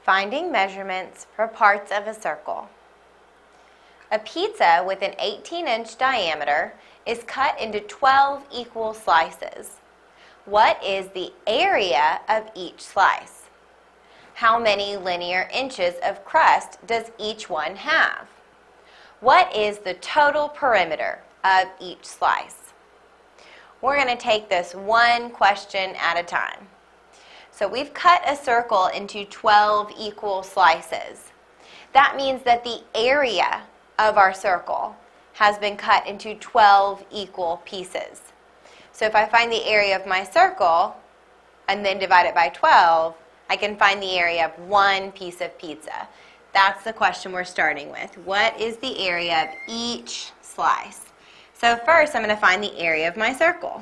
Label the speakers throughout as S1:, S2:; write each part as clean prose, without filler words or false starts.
S1: Finding measurements for parts of a circle. A pizza with an 18-inch diameter is cut into 12 equal slices. What is the area of each slice? How many linear inches of crust does each one have? What is the total perimeter of each slice? We're going to take this one question at a time. So we've cut a circle into 12 equal slices. That means that the area of our circle has been cut into 12 equal pieces. So if I find the area of my circle and then divide it by 12, I can find the area of one piece of pizza. That's the question we're starting with. What is the area of each slice? So first I'm going to find the area of my circle.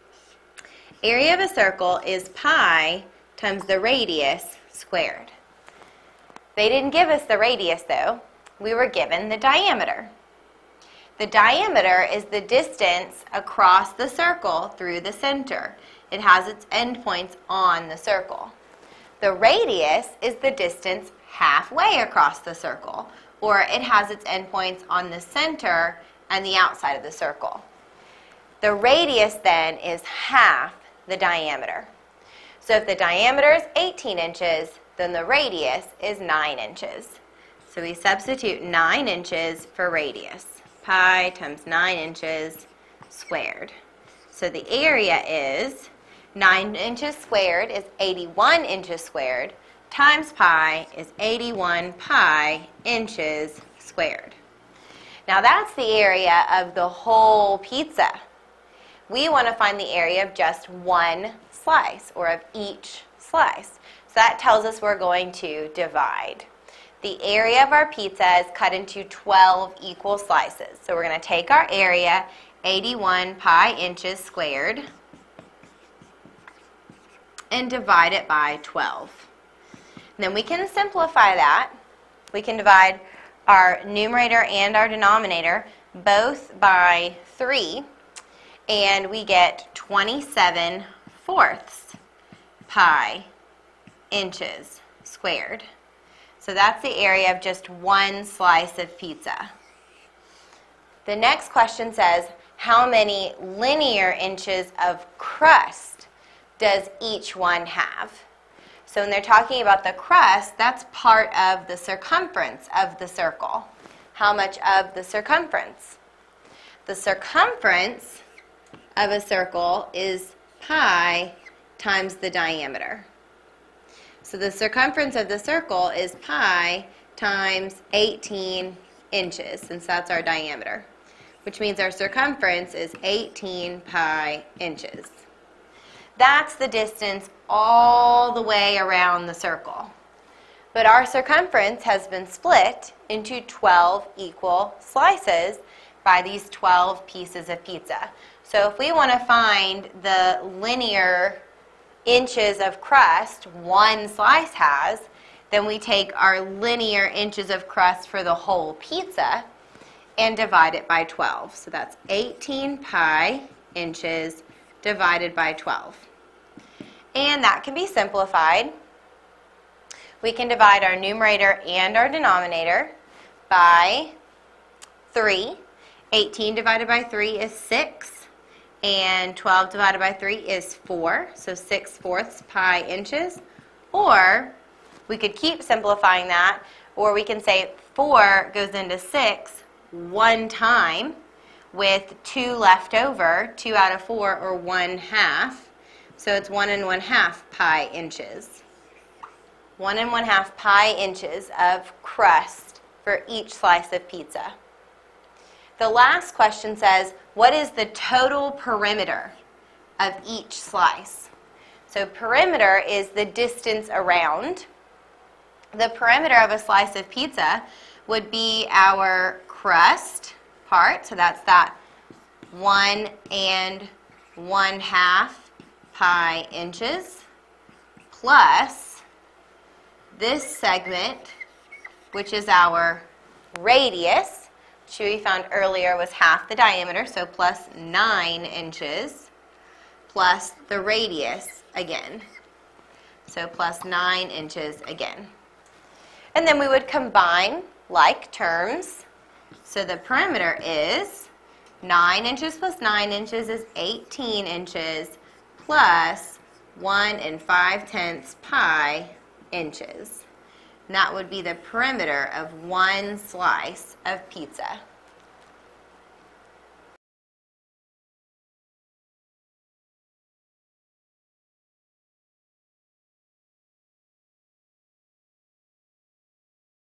S1: Area of a circle is pi times the radius squared. They didn't give us the radius though. We were given the diameter. The diameter is the distance across the circle through the center. It has its endpoints on the circle. The radius is the distance halfway across the circle, or it has its endpoints on the center and the outside of the circle. The radius then is half the diameter. So if the diameter is 18 inches, then the radius is 9 inches. So we substitute 9 inches for radius. Pi times 9 inches squared. So the area is 9 inches squared is 81 inches squared times pi is 81 pi inches squared. Now that's the area of the whole pizza. We want to find the area of just one slice, or of each slice. So that tells us we're going to divide. The area of our pizza is cut into 12 equal slices. So we're going to take our area, 81 pi inches squared, and divide it by 12. And then we can simplify that. We can divide our numerator and our denominator both by 3, and we get 27 fourths pi inches squared. So that's the area of just one slice of pizza. The next question says, how many linear inches of crust does each one have? So when they're talking about the crust, that's part of the circumference of the circle. How much of the circumference? The circumference of a circle is pi times the diameter. So the circumference of the circle is pi times 18 inches, since that's our diameter, which means our circumference is 18 pi inches. That's the distance all the way around the circle. But our circumference has been split into 12 equal slices by these 12 pieces of pizza. So if we want to find the linear inches of crust one slice has, then we take our linear inches of crust for the whole pizza and divide it by 12. So that's 18 pi inches divided by 12. And that can be simplified. We can divide our numerator and our denominator by 3. 18 divided by 3 is 6. And 12 divided by 3 is 4, so 6 fourths pi inches. Or we could keep simplifying that, or we can say 4 goes into 6 one time with 2 left over, 2 out of 4, or 1/2. So it's 1 1/2 pi inches. 1 1/2 pi inches of crust for each slice of pizza. The last question says, what is the total perimeter of each slice? So perimeter is the distance around. The perimeter of a slice of pizza would be our crust part, so that's that 1 1/2 pi inches, plus this segment, which is our radius, which we found earlier was half the diameter, so plus 9 inches, plus the radius again. So plus 9 inches again. And then we would combine like terms. So the perimeter is 9 inches plus 9 inches is 18 inches plus 1 5/10 pi inches. And that would be the perimeter of one slice of pizza.